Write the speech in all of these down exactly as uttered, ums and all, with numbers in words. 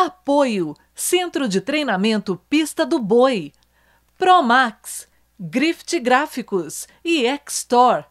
Apoio Centro de Treinamento Pista do Boi, Promax, Grift Gráficos e X-Store.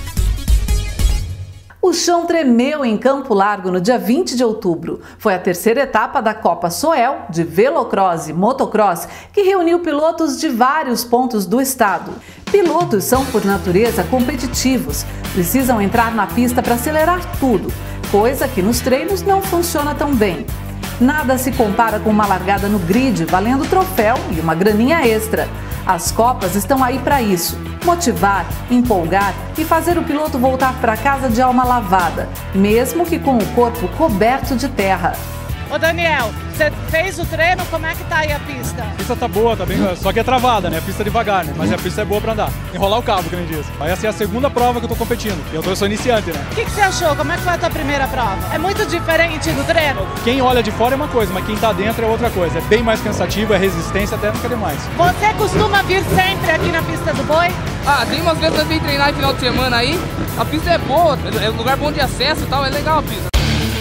O chão tremeu em Campo Largo no dia vinte de outubro. Foi a terceira etapa da Copa Soel de Velocross e Motocross, que reuniu pilotos de vários pontos do estado. Pilotos são, por natureza, competitivos. Precisam entrar na pista para acelerar tudo, coisa que nos treinos não funciona tão bem. Nada se compara com uma largada no grid, valendo troféu e uma graninha extra. As Copas estão aí para isso, motivar, empolgar e fazer o piloto voltar para casa de alma lavada, mesmo que com o corpo coberto de terra. Ô Daniel, você fez o treino, como é que tá aí a pista? A pista tá boa, tá bem, só que é travada, né? A pista é devagar, né? Mas a pista é boa pra andar. Enrolar o cabo, que nem diz. Vai ser a segunda prova que eu tô competindo. Eu, tô, eu sou iniciante, né? O que, que você achou? Como é que foi a tua primeira prova? É muito diferente do treino? Quem olha de fora é uma coisa, mas quem tá dentro é outra coisa. É bem mais cansativo, é resistência até não querer mais. Você costuma vir sempre aqui na pista do boi? Ah, tem umas vezes que eu vim treinar no final de semana aí. A pista é boa, é um lugar bom de acesso e tal, é legal a pista.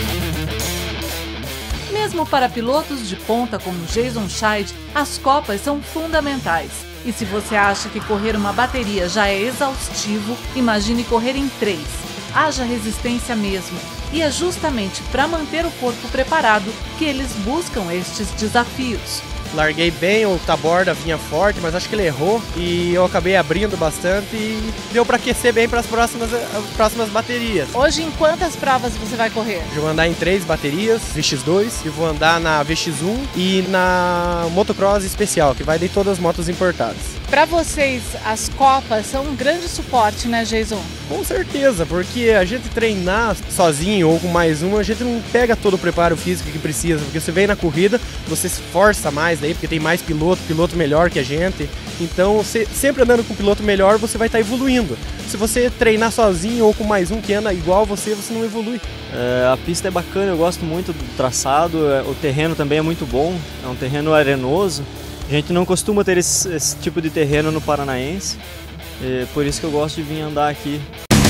Mesmo para pilotos de ponta como Jason Scheid, as Copas são fundamentais. E se você acha que correr uma bateria já é exaustivo, imagine correr em três. Haja resistência mesmo. E é justamente para manter o corpo preparado que eles buscam estes desafios. Larguei bem, o taborda vinha forte, mas acho que ele errou e eu acabei abrindo bastante e deu para aquecer bem para as próximas, as próximas baterias. Hoje em quantas provas você vai correr? Eu vou andar em três baterias, V X dois, e vou andar na V X um e na motocross especial, que vai de todas as motos importadas. Para vocês, as Copas são um grande suporte, né, Jason? Com certeza, porque a gente treinar sozinho ou com mais um, a gente não pega todo o preparo físico que precisa, porque você vem na corrida, você se força mais daí, porque tem mais piloto, piloto melhor que a gente. Então, você, sempre andando com um piloto melhor, você vai estar evoluindo. Se você treinar sozinho ou com mais um que anda igual a você, você não evolui. É, a pista é bacana, eu gosto muito do traçado, o terreno também é muito bom, é um terreno arenoso. A gente não costuma ter esse, esse tipo de terreno no Paranaense, é por isso que eu gosto de vir andar aqui.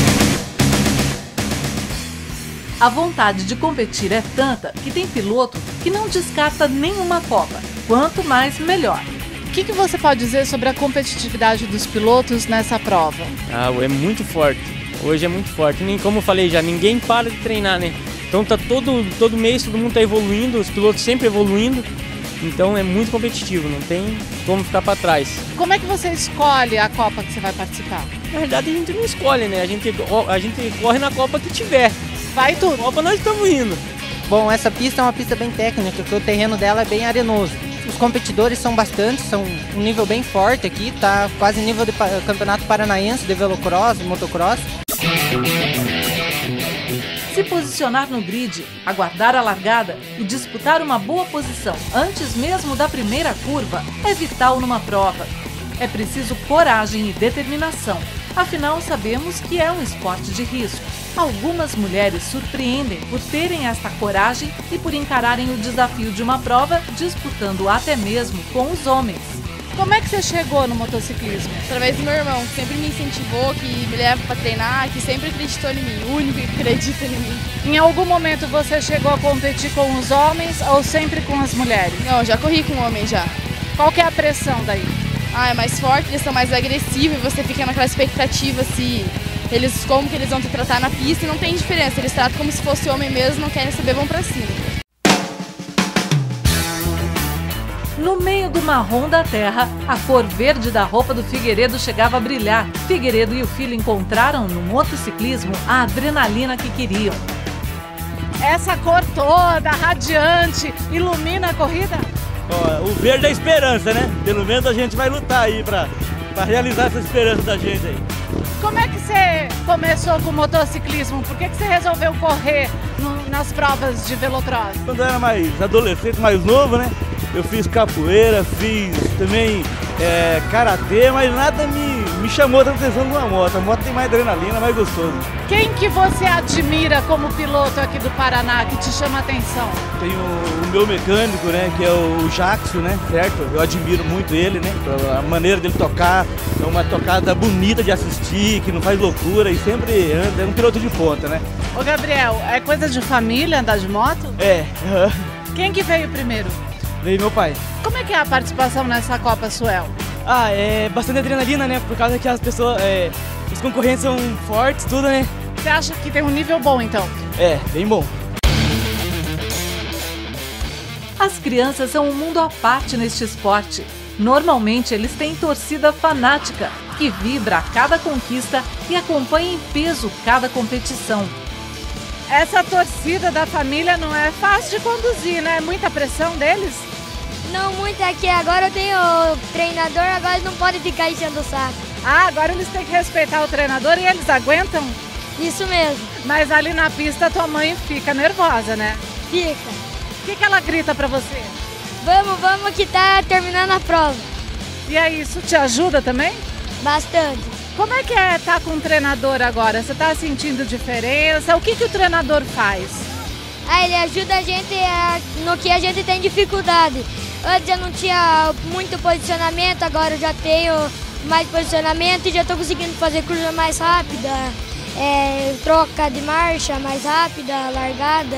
A vontade de competir é tanta que tem piloto que não descarta nenhuma Copa. Quanto mais, melhor. O que, que você pode dizer sobre a competitividade dos pilotos nessa prova? Ah, é muito forte. Hoje é muito forte. Nem como eu falei já, ninguém para de treinar, né? Então tá todo, todo mês todo mundo tá evoluindo, os pilotos sempre evoluindo. Então é muito competitivo, não tem como ficar para trás. Como é que você escolhe a Copa que você vai participar? Na verdade a gente não escolhe, né? A gente, a gente corre na Copa que tiver. Vai tudo. Copa nós estamos indo. Bom, essa pista é uma pista bem técnica, porque o terreno dela é bem arenoso. Os competidores são bastante, são um nível bem forte aqui, tá quase nível de campeonato paranaense de velocross e motocross. Se posicionar no grid, aguardar a largada e disputar uma boa posição antes mesmo da primeira curva é vital numa prova. É preciso coragem e determinação, afinal sabemos que é um esporte de risco. Algumas mulheres surpreendem por terem esta coragem e por encararem o desafio de uma prova disputando até mesmo com os homens. Como é que você chegou no motociclismo? Através do meu irmão, que sempre me incentivou, que me leva para treinar, que sempre acreditou em mim, o único que acredita em mim. Em algum momento você chegou a competir com os homens ou sempre com as mulheres? Não, já corri com homem já. Qual que é a pressão daí? Ah, é mais forte, eles são mais agressivos e você fica naquela expectativa se eles, como que eles vão te tratar na pista e não tem diferença, eles tratam como se fosse homem mesmo, não querem saber, vão pra cima. No meio do marrom da terra, a cor verde da roupa do Figueiredo chegava a brilhar. Figueiredo e o filho encontraram no motociclismo a adrenalina que queriam. Essa cor toda, radiante, ilumina a corrida? Ó, o verde é a esperança, né? Pelo menos a gente vai lutar aí pra, pra realizar essa esperança da gente aí. Como é que você começou com o motociclismo? Por que, que você resolveu correr no, nas provas de velocross? Quando eu era mais adolescente, mais novo, né? Eu fiz capoeira, fiz também é, karatê, mas nada me, me chamou a atenção de uma moto. A moto tem mais adrenalina, mais gostoso. Quem que você admira como piloto aqui do Paraná, que te chama a atenção? Tem o, o meu mecânico, né, que é o Jackson, né, certo? Eu admiro muito ele, né, a maneira dele tocar, é uma tocada bonita de assistir, que não faz loucura e sempre anda, é um piloto de ponta, né? Ô Gabriel, é coisa de família andar de moto? É, Quem que veio primeiro? Veio meu pai. Como é que é a participação nessa Copa Suel? Ah, é bastante adrenalina, né? Por causa que as pessoas, é, os concorrentes são fortes, tudo, né? Você acha que tem um nível bom, então? É, bem bom. As crianças são um mundo à parte neste esporte. Normalmente, eles têm torcida fanática, que vibra a cada conquista e acompanha em peso cada competição. Essa torcida da família não é fácil de conduzir, né? Muita pressão deles? Não muito, é que agora eu tenho o treinador, agora eles não podem ficar enchendo o saco. Ah, agora eles têm que respeitar o treinador e eles aguentam? Isso mesmo. Mas ali na pista tua mãe fica nervosa, né? Fica. O que, que ela grita pra você? Vamos, vamos que tá terminando a prova. E aí, isso te ajuda também? Bastante. Como é que é estar com o treinador agora? Você tá sentindo diferença? O que, que o treinador faz? Ah, ele ajuda a gente a, no que a gente tem dificuldade. Antes eu não tinha muito posicionamento, agora eu já tenho mais posicionamento e já estou conseguindo fazer curva mais rápida, é, troca de marcha mais rápida, largada.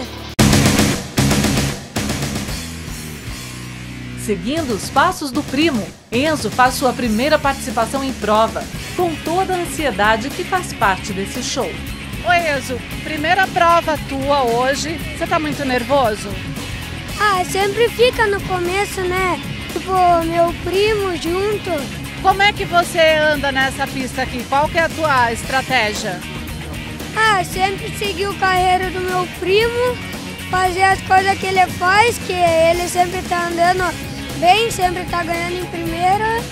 Seguindo os passos do primo, Enzo faz sua primeira participação em prova, com toda a ansiedade que faz parte desse show. Oi, Enzo, primeira prova tua hoje, você tá muito nervoso? Ah, sempre fica no começo, né? Tipo, meu primo junto. Como é que você anda nessa pista aqui? Qual que é a tua estratégia? Ah, sempre seguir o carreiro do meu primo, fazer as coisas que ele faz, que ele sempre tá andando bem, sempre tá ganhando em primeira.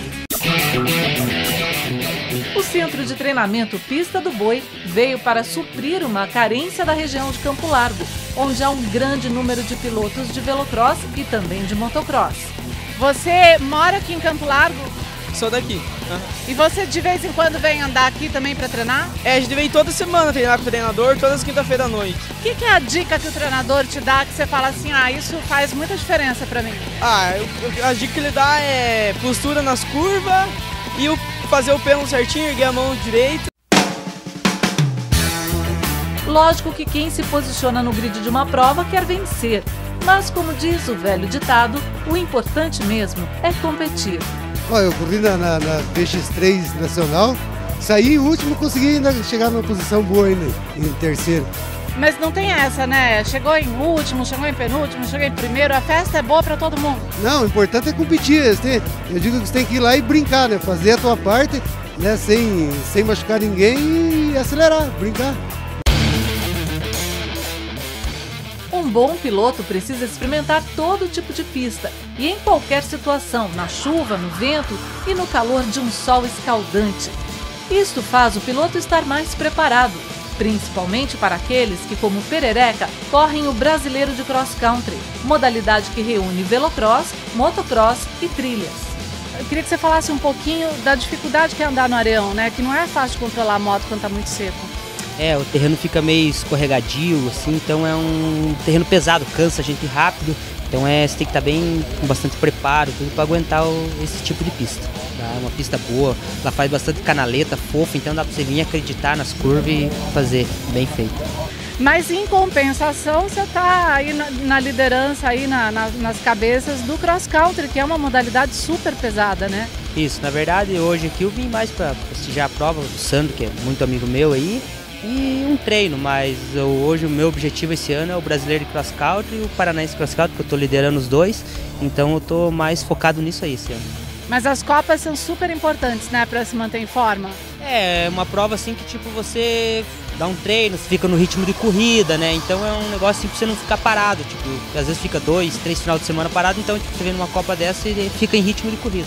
O Centro de Treinamento Pista do Boi veio para suprir uma carência da região de Campo Largo, onde há um grande número de pilotos de velocross e também de motocross. Você mora aqui em Campo Largo? Sou daqui. Uhum. E você de vez em quando vem andar aqui também para treinar? É, a gente vem toda semana treinar com o treinador, todas as quinta-feira à noite. O que, que é a dica que o treinador te dá que você fala assim, ah, isso faz muita diferença para mim? Ah, eu, a dica que ele dá é postura nas curvas e o, fazer o pêndulo certinho, erguer a mão direita. Lógico que quem se posiciona no grid de uma prova quer vencer, mas como diz o velho ditado, o importante mesmo é competir. Olha, eu corri na, na, na B X três Nacional, saí em último, consegui ainda chegar numa posição boa ainda, em terceiro. Mas não tem essa, né? Chegou em último, chegou em penúltimo, chegou em primeiro, a festa é boa para todo mundo. Não, o importante é competir, eu digo que você tem que ir lá e brincar, né? Fazer a tua parte, né? Sem, sem machucar ninguém e acelerar, brincar. Um bom piloto precisa experimentar todo tipo de pista e em qualquer situação, na chuva, no vento e no calor de um sol escaldante. Isto faz o piloto estar mais preparado, principalmente para aqueles que, como Perereca, correm o Brasileiro de Cross Country, modalidade que reúne velocross, motocross e trilhas. Eu queria que você falasse um pouquinho da dificuldade que é andar no areião, né? Que não é fácil de controlar a moto quando está muito seco. É, o terreno fica meio escorregadio, assim, então é um terreno pesado, cansa a gente rápido, então é, você tem que estar bem, com bastante preparo, tudo para aguentar o, esse tipo de pista. Tá? É uma pista boa, ela faz bastante canaleta, fofa, então dá para você vir acreditar nas curvas e fazer bem feito. Mas em compensação, você está aí na, na liderança, aí na, na, nas cabeças do cross country, que é uma modalidade super pesada, né? Isso, na verdade, hoje aqui eu vim mais para prestigiar a prova do Sandro, que é muito amigo meu aí, e um treino, mas eu, hoje o meu objetivo esse ano é o Brasileiro de Cross Country e o Paranaense Cross Country, que eu estou liderando os dois, então eu estou mais focado nisso aí esse ano. Mas as Copas são super importantes, né, para se manter em forma? É, uma prova assim que tipo você dá um treino, você fica no ritmo de corrida, né, então é um negócio assim pra você não ficar parado, tipo, às vezes fica dois, três final de semana parado, então tipo, você vem numa Copa dessa e fica em ritmo de corrida.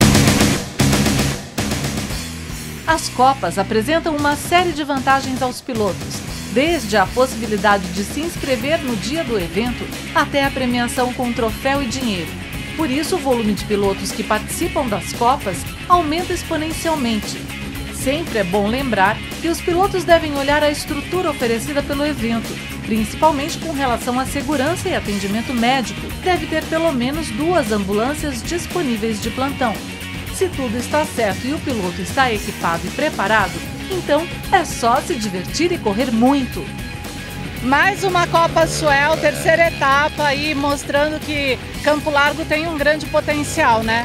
As Copas apresentam uma série de vantagens aos pilotos, desde a possibilidade de se inscrever no dia do evento até a premiação com troféu e dinheiro. Por isso, o volume de pilotos que participam das Copas aumenta exponencialmente. Sempre é bom lembrar que os pilotos devem olhar a estrutura oferecida pelo evento, principalmente com relação à segurança e atendimento médico. Deve ter pelo menos duas ambulâncias disponíveis de plantão. Se tudo está certo e o piloto está equipado e preparado, então é só se divertir e correr muito. Mais uma Copa Suel, terceira etapa aí, mostrando que Campo Largo tem um grande potencial, né?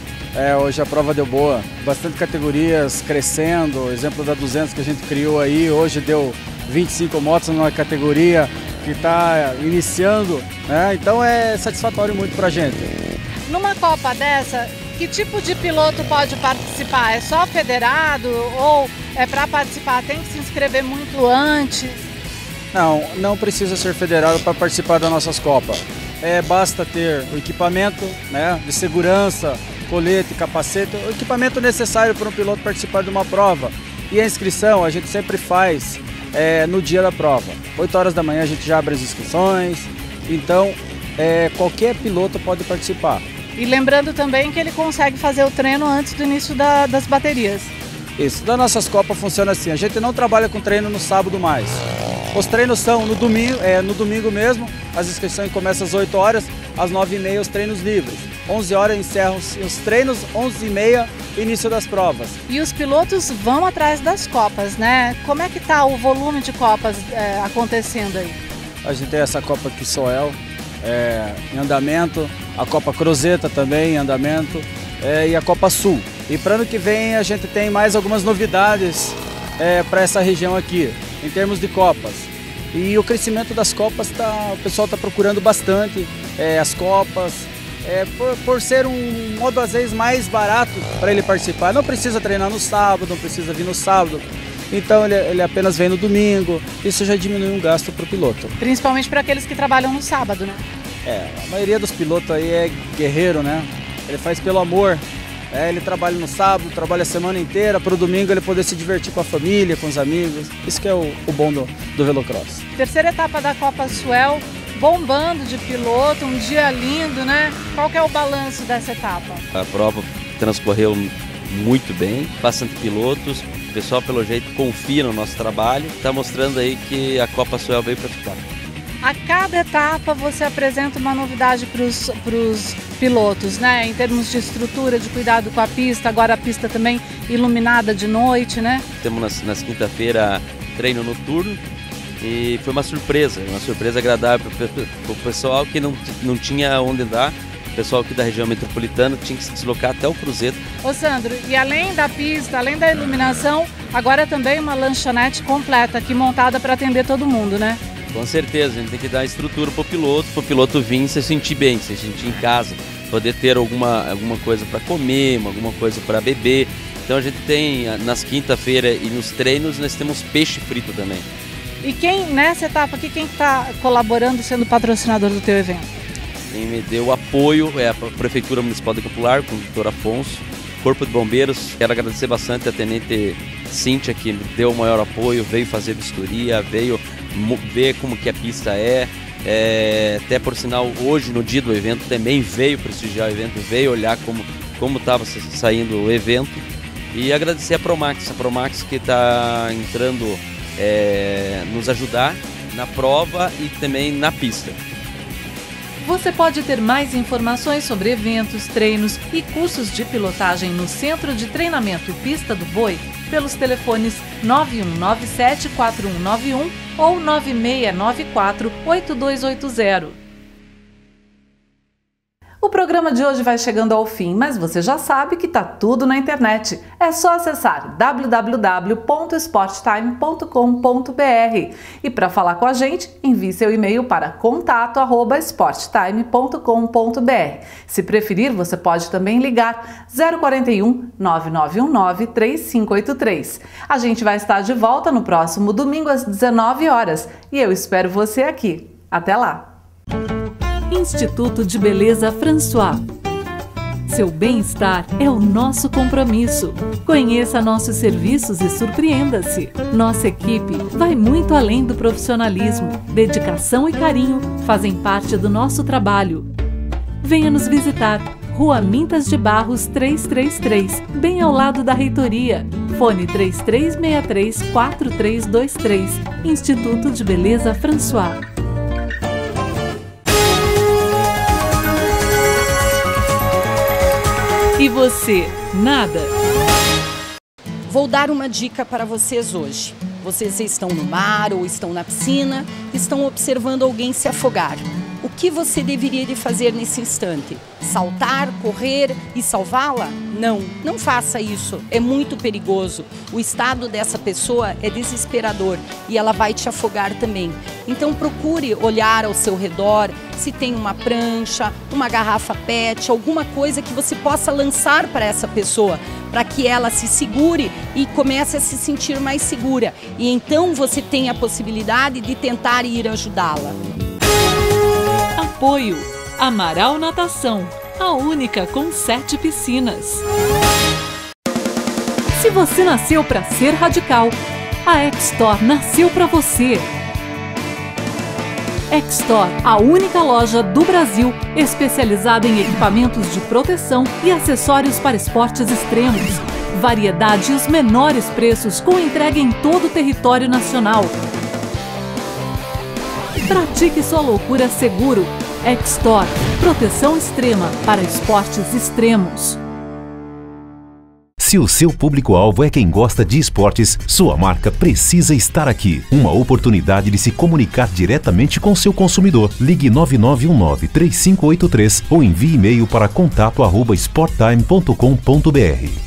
É, hoje a prova deu boa, bastante categorias crescendo, exemplo da duzentos que a gente criou aí, hoje deu vinte e cinco motos numa categoria que está iniciando, né? Então é satisfatório muito pra gente. Numa Copa dessa, que tipo de piloto pode participar? É só federado ou é para participar tem que se inscrever muito antes? Não, não precisa ser federado para participar das nossas Copas. É, basta ter o equipamento, né, de segurança, colete, capacete, o equipamento necessário para um piloto participar de uma prova. E a inscrição a gente sempre faz é, no dia da prova. oito horas da manhã a gente já abre as inscrições, então é, qualquer piloto pode participar. E lembrando também que ele consegue fazer o treino antes do início da, das baterias. Isso, das nossas Copas funciona assim, a gente não trabalha com treino no sábado mais. Os treinos são no domingo, é, no domingo mesmo, as inscrições começam às oito horas, às nove e meia os treinos livres. onze horas encerram os treinos, onze e meia início das provas. E os pilotos vão atrás das Copas, né? Como é que está o volume de Copas é, acontecendo aí? A gente tem essa Copa aqui Soel é, em andamento, a Copa Crozeta também em andamento é, e a Copa Sul. E para ano que vem a gente tem mais algumas novidades é, para essa região aqui, em termos de Copas. E o crescimento das Copas, tá, o pessoal está procurando bastante é, as Copas, é, por, por ser um modo às vezes mais barato para ele participar. Não precisa treinar no sábado, não precisa vir no sábado, então ele, ele apenas vem no domingo, isso já diminui um gasto para o piloto. Principalmente para aqueles que trabalham no sábado, né? É, a maioria dos pilotos aí é guerreiro, né? Ele faz pelo amor. É, ele trabalha no sábado, trabalha a semana inteira, para o domingo ele poder se divertir com a família, com os amigos. Isso que é o, o bom do, do velocross. Terceira etapa da Copa Suel, bombando de piloto, um dia lindo, né? Qual que é o balanço dessa etapa? A prova transcorreu muito bem, bastante pilotos, o pessoal pelo jeito confia no nosso trabalho, está mostrando aí que a Copa Suel veio para ficar. A cada etapa você apresenta uma novidade para os pilotos, né? Em termos de estrutura, de cuidado com a pista, agora a pista também iluminada de noite, né? Temos nas, nas quinta-feira treino noturno e foi uma surpresa, uma surpresa agradável para o pessoal que não, não tinha onde andar. O pessoal aqui da região metropolitana tinha que se deslocar até o Cruzeta. Ô Sandro, e além da pista, além da iluminação, agora também uma lanchonete completa aqui montada para atender todo mundo, né? Com certeza, a gente tem que dar estrutura para o piloto, para o piloto vir e se sentir bem, se sentir em casa, poder ter alguma, alguma coisa para comer, alguma coisa para beber. Então a gente tem, nas quinta-feira e nos treinos, nós temos peixe frito também. E quem, nessa etapa aqui, quem está colaborando, sendo patrocinador do teu evento? Quem me deu apoio é a Prefeitura Municipal de Campo Largo, com o doutor Afonso, Corpo de Bombeiros. Quero agradecer bastante a Tenente Cíntia, que me deu o maior apoio, veio fazer vistoria, veio ver como que a pista é, é, até por sinal hoje no dia do evento também veio prestigiar o evento, veio olhar como como estava saindo o evento e agradecer a Promax, a Promax que está entrando é, nos ajudar na prova e também na pista. Você pode ter mais informações sobre eventos, treinos e cursos de pilotagem no Centro de Treinamento Pista do Boi pelos telefones nove um nove sete, quatro um nove um ou nove seis nove quatro, oito dois oito zero. O programa de hoje vai chegando ao fim, mas você já sabe que está tudo na internet. É só acessar w w w ponto sporttime ponto com ponto b r e para falar com a gente, envie seu e-mail para contato arroba sporttime ponto com ponto b r. Se preferir, você pode também ligar zero quatro um, nove nove um nove, três cinco oito três. A gente vai estar de volta no próximo domingo às dezenove horas e eu espero você aqui. Até lá! Instituto de Beleza François. Seu bem-estar é o nosso compromisso. Conheça nossos serviços e surpreenda-se. Nossa equipe vai muito além do profissionalismo. Dedicação e carinho fazem parte do nosso trabalho. Venha nos visitar. Rua Mintas de Barros trezentos e trinta e três, bem ao lado da reitoria. Fone três três seis três, quatro três dois três. Instituto de Beleza François. E você, nada? Vou dar uma dica para vocês hoje. Vocês estão no mar ou estão na piscina, estão observando alguém se afogar. O que você deveria de fazer nesse instante? Saltar, correr e salvá-la? Não, não faça isso. É muito perigoso. O estado dessa pessoa é desesperador e ela vai te afogar também. Então procure olhar ao seu redor, se tem uma prancha, uma garrafa pet, alguma coisa que você possa lançar para essa pessoa, para que ela se segure e comece a se sentir mais segura. E então você tem a possibilidade de tentar ir ajudá-la. Apoio Amaral Natação, a única com sete piscinas. Se você nasceu para ser radical, a X-Store nasceu para você. X-Store, a única loja do Brasil especializada em equipamentos de proteção e acessórios para esportes extremos. Variedade e os menores preços com entrega em todo o território nacional. Pratique sua loucura seguro. X-Store, proteção extrema para esportes extremos. Se o seu público-alvo é quem gosta de esportes, sua marca precisa estar aqui. Uma oportunidade de se comunicar diretamente com seu consumidor. Ligue nove nove um nove, três cinco oito três ou envie e-mail para contato arroba sporttime ponto com ponto br.